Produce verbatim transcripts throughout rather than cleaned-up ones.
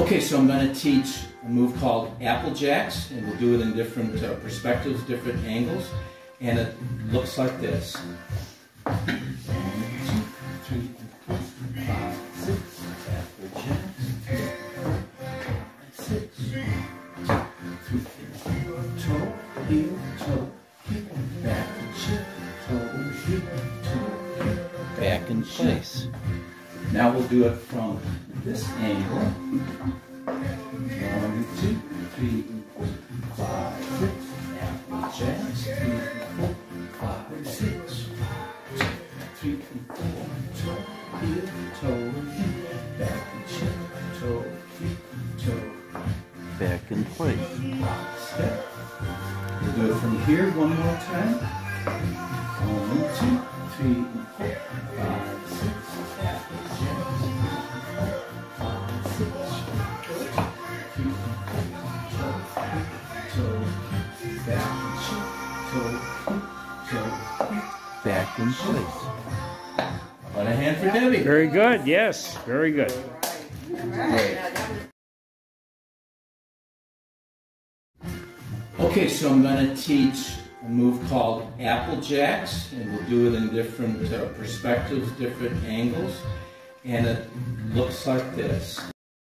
Okay, so I'm going to teach a move called Apple Jacks, and we'll do it in different uh, perspectives, different angles, and it looks like this. One, two, three, four, five, six, Apple Jacks, six, two, toe, heel, toe, kick, back and shift, toe, heel, toe, kick, back and place. Now we'll do it from this angle. One, two, three, four, five, six, Apple Jacks, three, four, five, six, three, four, toe, heel, toe, heel, back and shift, toe, heel, toe, back and place. Step. We'll do it from here one more time. One, two, three, four, five, six, Apple Jacks, five, six, three, toe, back and shift, toe, toe, back in place. On a hand for Debbie. Very good. Yes, very good. Great. Okay, so I'm going to teach a move called Apple Jacks, and we'll do it in different uh, perspectives, different angles, and it looks like this.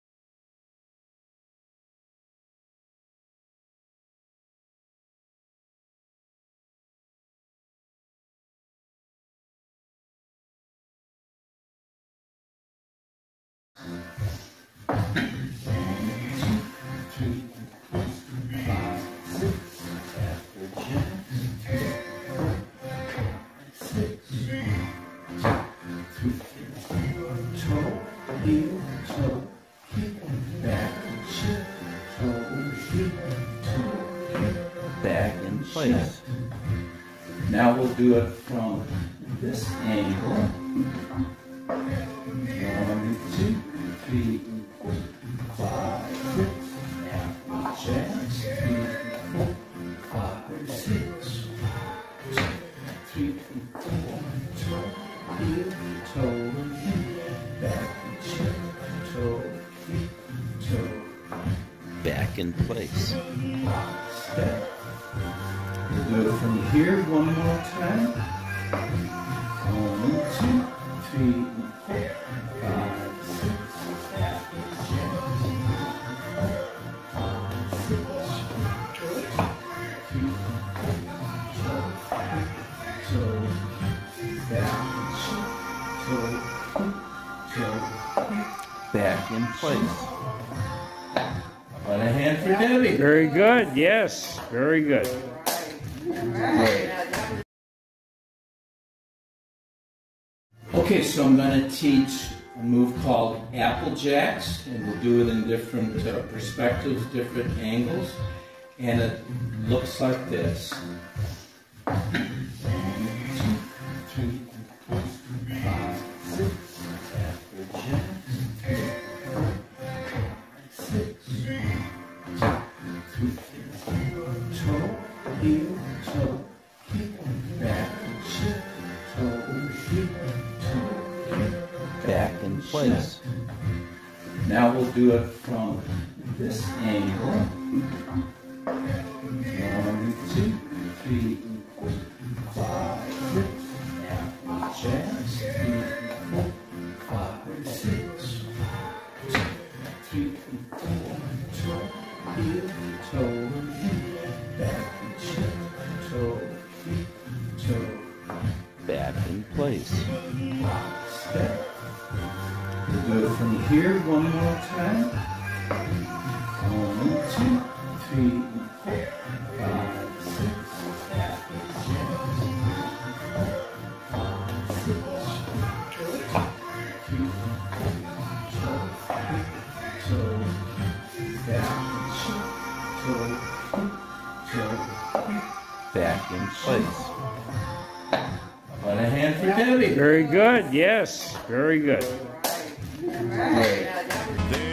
Back in place. Now we'll do it from this angle. One, two, three, four, five, six, Apple Jacks, three, four, five, six, three, four, toe, heel, toe, back and shift, toe, heel, toe, back in place. Step. We'll do it from here one more time. One, two, three, four, five, six, Apple Jacks, five, six, three, toe, back and shift, toe, toe, back in place. On a hand for Debbie. Very good. Yes, very good. Great. Okay, so I'm going to teach a move called Apple Jacks, and we'll do it in different uh, perspectives, different angles, and it looks like this. One, two, three, four, five, six, Apple Jacks, six, two, toe, heel, toe, kick, back and shift, toe, heel, toe, back in place. Now we'll do it from this angle. One, two, three, four, five, six, Apple Jacks, three, four, five, six, three, four, toe, heel, toe, back and shift, toe, heel, toe, back in place. Step. We'll do it from here one more time. One, two, three, four, five, six, Apple Jacks, five, six, three, four, toe, back and shift, toe, toe, back in place. On a hand for Debbie. Very good. Yes, very good. Great.